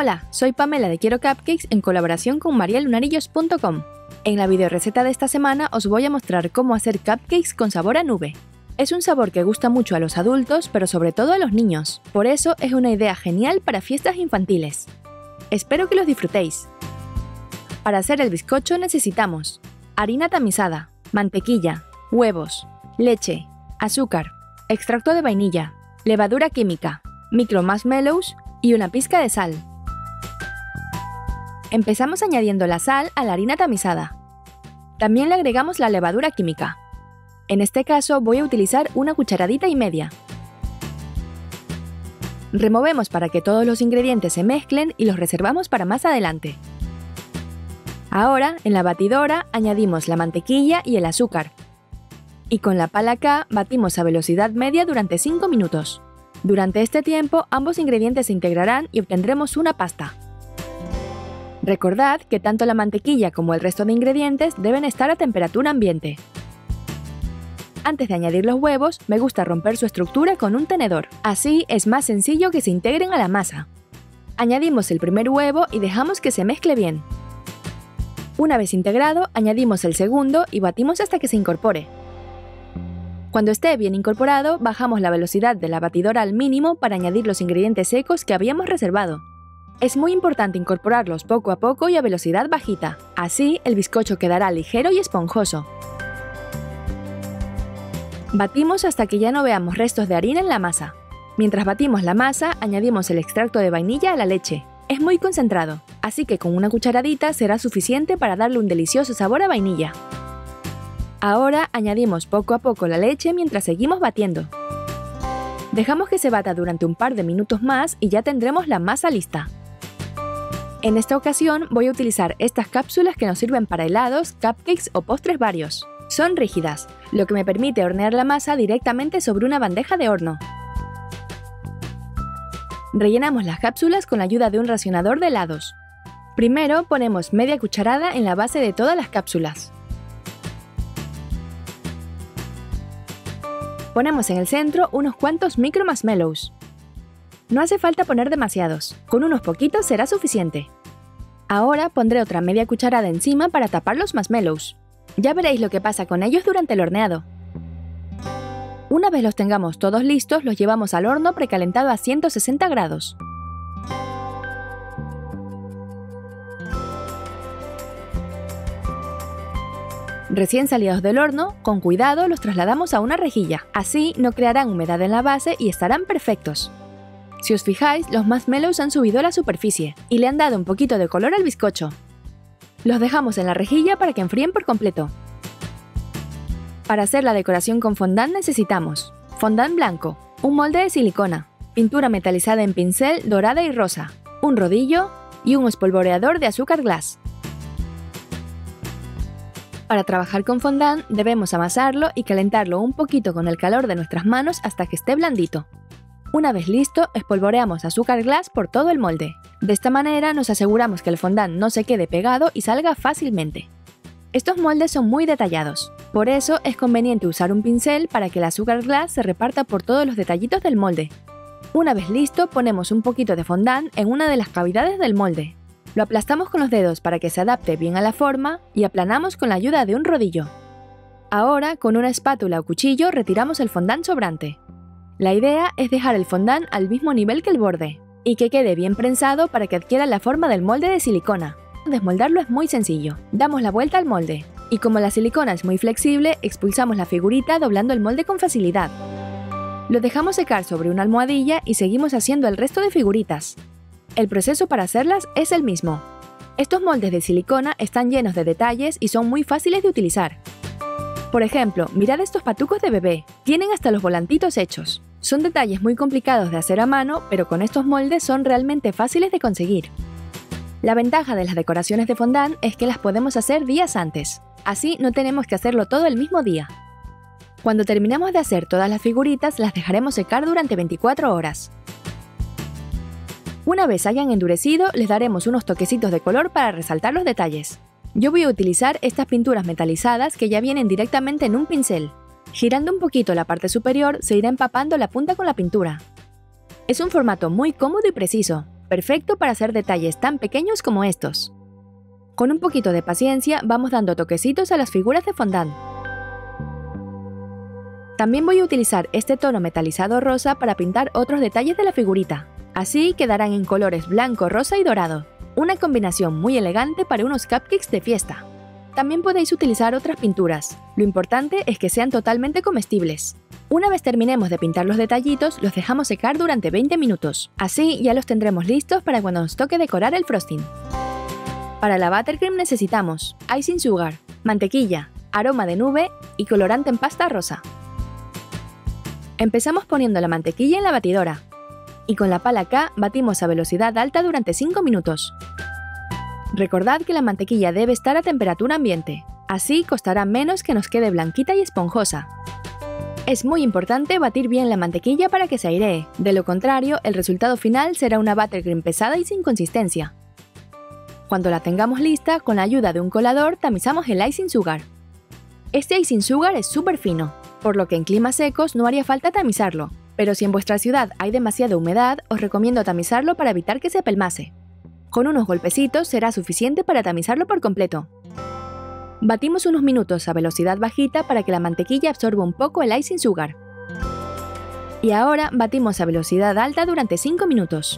Hola, soy Pamela de Quiero Cupcakes en colaboración con marialunarillos.com. En la videoreceta de esta semana os voy a mostrar cómo hacer cupcakes con sabor a nube. Es un sabor que gusta mucho a los adultos, pero sobre todo a los niños. Por eso es una idea genial para fiestas infantiles. Espero que los disfrutéis. Para hacer el bizcocho necesitamos harina tamizada, mantequilla, huevos, leche, azúcar, extracto de vainilla, levadura química, micro marshmallows y una pizca de sal. Empezamos añadiendo la sal a la harina tamizada. También le agregamos la levadura química. En este caso voy a utilizar una cucharadita y media. Removemos para que todos los ingredientes se mezclen y los reservamos para más adelante. Ahora, en la batidora, añadimos la mantequilla y el azúcar. Y con la pala K batimos a velocidad media durante 5 minutos. Durante este tiempo, ambos ingredientes se integrarán y obtendremos una pasta. Recordad que tanto la mantequilla como el resto de ingredientes deben estar a temperatura ambiente. Antes de añadir los huevos, me gusta romper su estructura con un tenedor. Así es más sencillo que se integren a la masa. Añadimos el primer huevo y dejamos que se mezcle bien. Una vez integrado, añadimos el segundo y batimos hasta que se incorpore. Cuando esté bien incorporado, bajamos la velocidad de la batidora al mínimo para añadir los ingredientes secos que habíamos reservado. Es muy importante incorporarlos poco a poco y a velocidad bajita. Así, el bizcocho quedará ligero y esponjoso. Batimos hasta que ya no veamos restos de harina en la masa. Mientras batimos la masa, añadimos el extracto de vainilla a la leche. Es muy concentrado, así que con una cucharadita será suficiente para darle un delicioso sabor a vainilla. Ahora añadimos poco a poco la leche mientras seguimos batiendo. Dejamos que se bata durante un par de minutos más y ya tendremos la masa lista. En esta ocasión voy a utilizar estas cápsulas que nos sirven para helados, cupcakes o postres varios. Son rígidas, lo que me permite hornear la masa directamente sobre una bandeja de horno. Rellenamos las cápsulas con la ayuda de un racionador de helados. Primero ponemos media cucharada en la base de todas las cápsulas. Ponemos en el centro unos cuantos micro marshmallows. No hace falta poner demasiados, con unos poquitos será suficiente. Ahora pondré otra media cucharada encima para tapar los marshmallows. Ya veréis lo que pasa con ellos durante el horneado. Una vez los tengamos todos listos, los llevamos al horno precalentado a 160 grados. Recién salidos del horno, con cuidado los trasladamos a una rejilla. Así no crearán humedad en la base y estarán perfectos. Si os fijáis, los marshmallows han subido a la superficie y le han dado un poquito de color al bizcocho. Los dejamos en la rejilla para que enfríen por completo. Para hacer la decoración con fondant necesitamos fondant blanco, un molde de silicona, pintura metalizada en pincel dorada y rosa, un rodillo y un espolvoreador de azúcar glass. Para trabajar con fondant debemos amasarlo y calentarlo un poquito con el calor de nuestras manos hasta que esté blandito. Una vez listo, espolvoreamos azúcar glass por todo el molde. De esta manera nos aseguramos que el fondant no se quede pegado y salga fácilmente. Estos moldes son muy detallados, por eso es conveniente usar un pincel para que el azúcar glass se reparta por todos los detallitos del molde. Una vez listo, ponemos un poquito de fondant en una de las cavidades del molde. Lo aplastamos con los dedos para que se adapte bien a la forma y aplanamos con la ayuda de un rodillo. Ahora, con una espátula o cuchillo retiramos el fondant sobrante. La idea es dejar el fondant al mismo nivel que el borde y que quede bien prensado para que adquiera la forma del molde de silicona. Desmoldarlo es muy sencillo. Damos la vuelta al molde y como la silicona es muy flexible, expulsamos la figurita doblando el molde con facilidad. Lo dejamos secar sobre una almohadilla y seguimos haciendo el resto de figuritas. El proceso para hacerlas es el mismo. Estos moldes de silicona están llenos de detalles y son muy fáciles de utilizar. Por ejemplo, mirad estos patucos de bebé, tienen hasta los volantitos hechos. Son detalles muy complicados de hacer a mano, pero con estos moldes son realmente fáciles de conseguir. La ventaja de las decoraciones de fondant es que las podemos hacer días antes, así no tenemos que hacerlo todo el mismo día. Cuando terminemos de hacer todas las figuritas, las dejaremos secar durante 24 horas. Una vez hayan endurecido, les daremos unos toquecitos de color para resaltar los detalles. Yo voy a utilizar estas pinturas metalizadas que ya vienen directamente en un pincel. Girando un poquito la parte superior, se irá empapando la punta con la pintura. Es un formato muy cómodo y preciso, perfecto para hacer detalles tan pequeños como estos. Con un poquito de paciencia vamos dando toquecitos a las figuras de fondant. También voy a utilizar este tono metalizado rosa para pintar otros detalles de la figurita. Así quedarán en colores blanco, rosa y dorado. Una combinación muy elegante para unos cupcakes de fiesta. También podéis utilizar otras pinturas. Lo importante es que sean totalmente comestibles. Una vez terminemos de pintar los detallitos, los dejamos secar durante 20 minutos. Así ya los tendremos listos para cuando nos toque decorar el frosting. Para la buttercream necesitamos icing sugar, mantequilla, aroma de nube y colorante en pasta rosa. Empezamos poniendo la mantequilla en la batidora y con la pala K batimos a velocidad alta durante 5 minutos. Recordad que la mantequilla debe estar a temperatura ambiente, así costará menos que nos quede blanquita y esponjosa. Es muy importante batir bien la mantequilla para que se airee, de lo contrario el resultado final será una buttercream pesada y sin consistencia. Cuando la tengamos lista, con la ayuda de un colador tamizamos el icing sugar. Este icing sugar es súper fino, por lo que en climas secos no haría falta tamizarlo, pero si en vuestra ciudad hay demasiada humedad, os recomiendo tamizarlo para evitar que se pelmase. Con unos golpecitos será suficiente para tamizarlo por completo. Batimos unos minutos a velocidad bajita para que la mantequilla absorba un poco el icing sugar. Y ahora batimos a velocidad alta durante 5 minutos.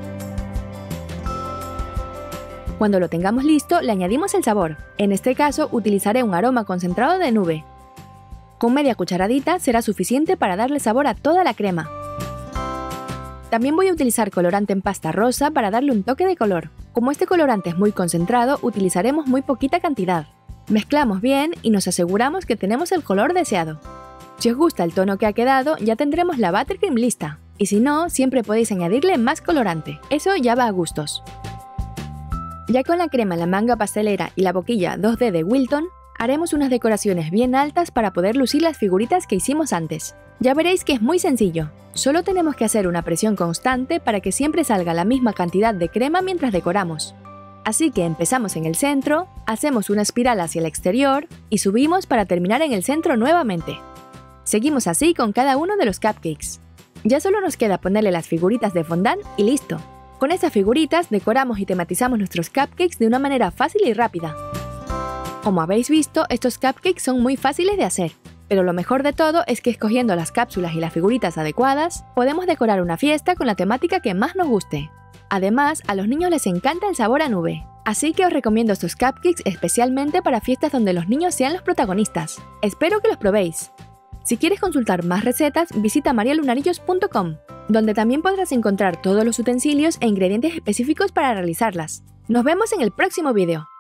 Cuando lo tengamos listo, le añadimos el sabor. En este caso, utilizaré un aroma concentrado de nube. Con media cucharadita será suficiente para darle sabor a toda la crema. También voy a utilizar colorante en pasta rosa para darle un toque de color. Como este colorante es muy concentrado, utilizaremos muy poquita cantidad. Mezclamos bien y nos aseguramos que tenemos el color deseado. Si os gusta el tono que ha quedado, ya tendremos la buttercream lista. Y si no, siempre podéis añadirle más colorante. Eso ya va a gustos. Ya con la crema en la manga pastelera y la boquilla 2D de Wilton, haremos unas decoraciones bien altas para poder lucir las figuritas que hicimos antes. Ya veréis que es muy sencillo. Solo tenemos que hacer una presión constante para que siempre salga la misma cantidad de crema mientras decoramos. Así que empezamos en el centro, hacemos una espiral hacia el exterior y subimos para terminar en el centro nuevamente. Seguimos así con cada uno de los cupcakes. Ya solo nos queda ponerle las figuritas de fondant y listo. Con estas figuritas decoramos y tematizamos nuestros cupcakes de una manera fácil y rápida. Como habéis visto, estos cupcakes son muy fáciles de hacer, pero lo mejor de todo es que escogiendo las cápsulas y las figuritas adecuadas, podemos decorar una fiesta con la temática que más nos guste. Además, a los niños les encanta el sabor a nube, así que os recomiendo estos cupcakes especialmente para fiestas donde los niños sean los protagonistas. Espero que los probéis. Si quieres consultar más recetas, visita marialunarillos.com, donde también podrás encontrar todos los utensilios e ingredientes específicos para realizarlas. Nos vemos en el próximo vídeo.